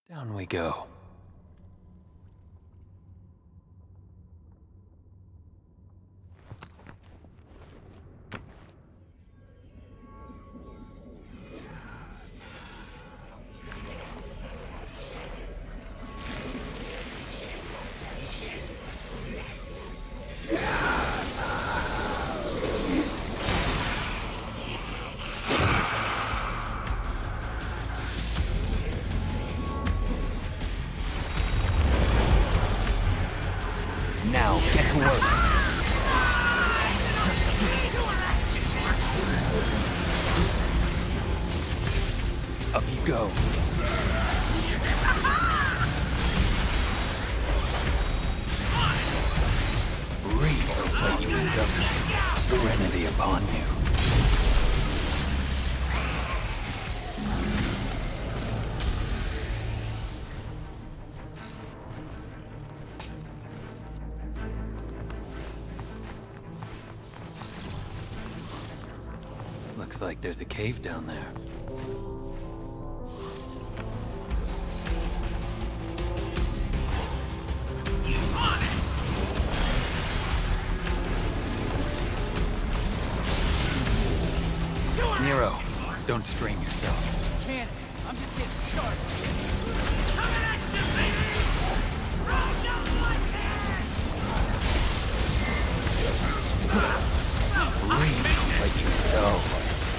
Down we go. Now, get to work. Up you go. Breathe or let you suffer. Serenity upon you. Looks like there's a cave down there. Nero, don't strain yourself. Can't. I'm just getting started. Breathe like you sow.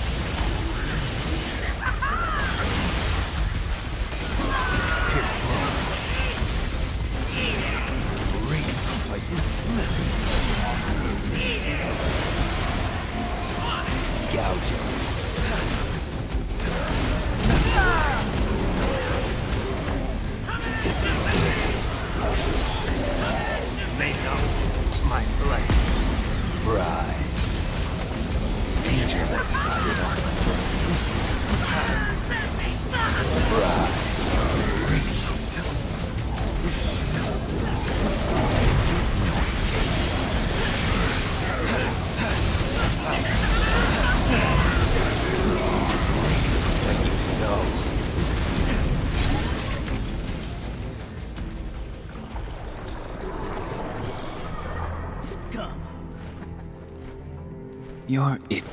You're it.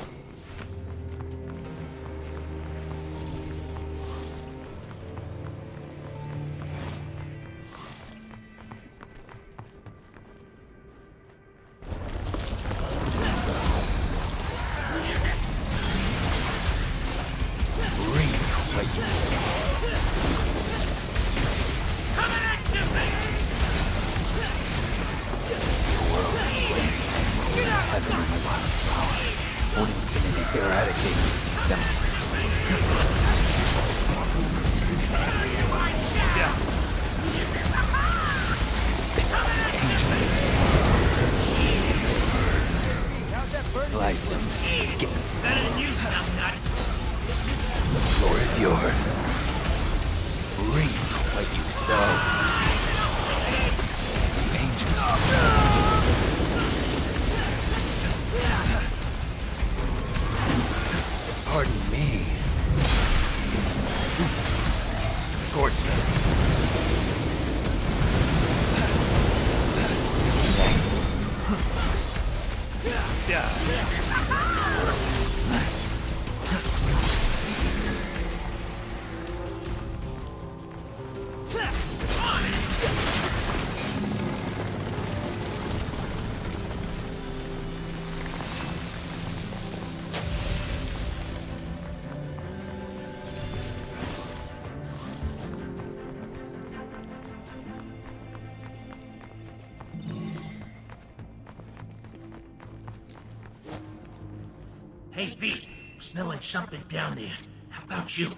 Slice him. Get us. The floor is yours. Reap what you sow. Angel. Pardon me. Scorch them. Thanks. Hey, V, I'm smelling something down there. How about you?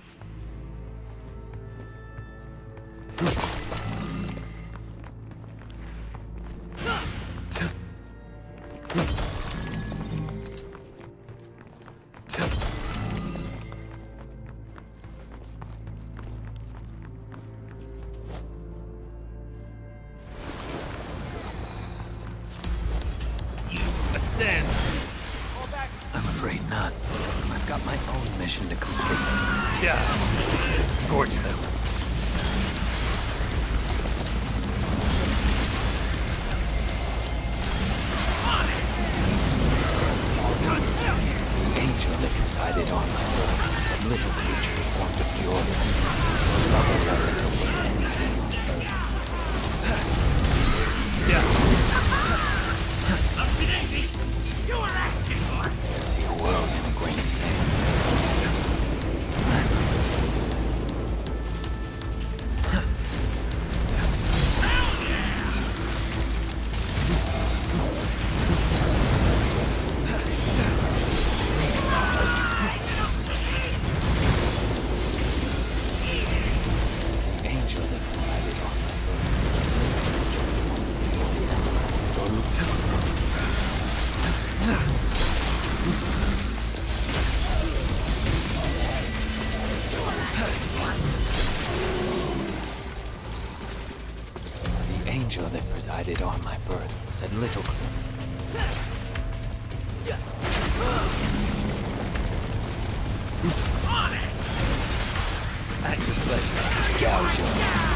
Ascend. I'm afraid not. I've got my own mission to complete. Yeah. Scorch them. easy! You were asking for it! To see a world in a grain of sand. The angel that resided on my The angel that presided on my birth said little. On it! At your pleasure, gouge your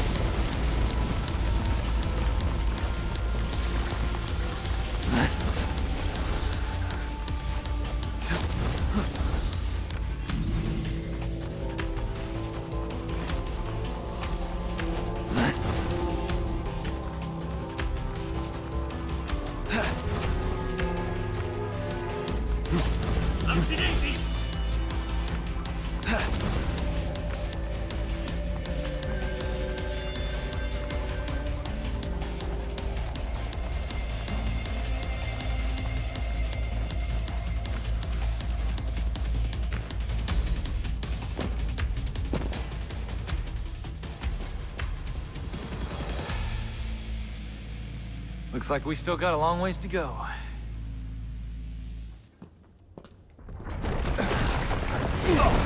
Upsy daisy! Looks like we still got a long ways to go. Oh!